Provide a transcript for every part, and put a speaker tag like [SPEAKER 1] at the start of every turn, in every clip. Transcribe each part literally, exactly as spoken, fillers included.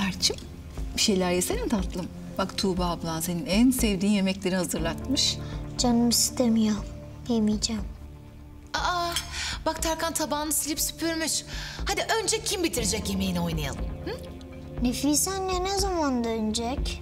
[SPEAKER 1] Serçim, bir şeyler yesene tatlım. Bak Tuğba ablan senin en sevdiğin yemekleri hazırlatmış.
[SPEAKER 2] Canım istemiyor. Yemeyeceğim.
[SPEAKER 3] Aa, bak Tarkan tabağını silip süpürmüş. Hadi önce kim bitirecek yemeğini oynayalım. Hı?
[SPEAKER 2] Nefise anne ne zaman dönecek?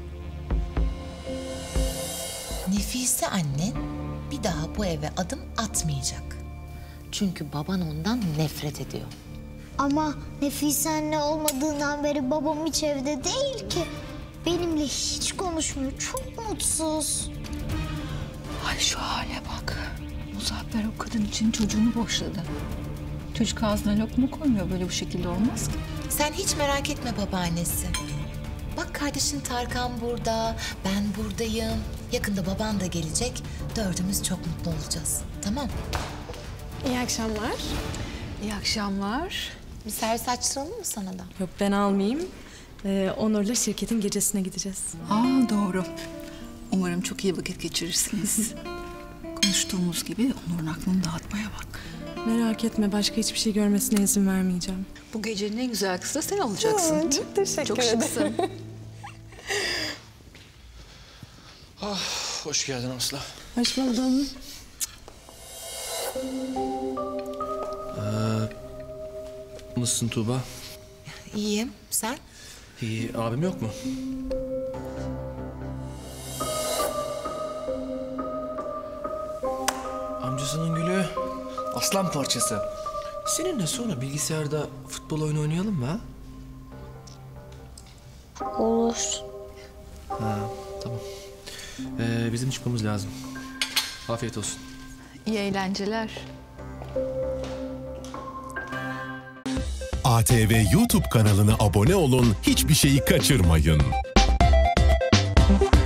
[SPEAKER 3] Nefise annen bir daha bu eve adım atmayacak. Çünkü baban ondan nefret ediyor.
[SPEAKER 2] Ama Nefise anne olmadığından beri babam hiç evde değil ki. Benimle hiç konuşmuyor. Çok mutsuz.
[SPEAKER 1] Ay şu hale bak. Muzaffer o kadın için çocuğunu boşladı. Çocuk ağzına lokma koymuyor, böyle bu şekilde olmaz ki.
[SPEAKER 3] Sen hiç merak etme babaannesi. Bak kardeşin Tarkan burada, ben buradayım. Yakında baban da gelecek. Dördümüz çok mutlu olacağız. Tamam.
[SPEAKER 4] İyi akşamlar.
[SPEAKER 1] İyi akşamlar.
[SPEAKER 3] Bir servis açtıralım mı sana da?
[SPEAKER 4] Yok ben almayayım. Ee, Onur'la şirketin gecesine gideceğiz.
[SPEAKER 1] Aa doğru. Umarım çok iyi vakit geçirirsiniz. Konuştuğumuz gibi Onur'un aklını dağıtmaya bak.
[SPEAKER 4] Merak etme, başka hiçbir şey görmesine izin vermeyeceğim.
[SPEAKER 1] Bu gecenin en güzel kızı da sen olacaksın.
[SPEAKER 4] Aa, çok teşekkür
[SPEAKER 1] Çok
[SPEAKER 4] ederim.
[SPEAKER 1] şıksın.
[SPEAKER 5] Ah, hoş geldin Aslı.
[SPEAKER 4] Hoş buldum.
[SPEAKER 5] Nasılsın Tuğba?
[SPEAKER 3] İyiyim. Sen?
[SPEAKER 5] İyi, abim yok mu? Amcasının gülü. Aslan parçası. Seninle sonra bilgisayarda futbol oyunu oynayalım mı ha?
[SPEAKER 2] Olur.
[SPEAKER 5] Ha, tamam. Ee, bizim çıkmamız lazım. Afiyet olsun.
[SPEAKER 1] İyi eğlenceler.
[SPEAKER 6] A T V YouTube kanalına abone olun, hiçbir şeyi kaçırmayın.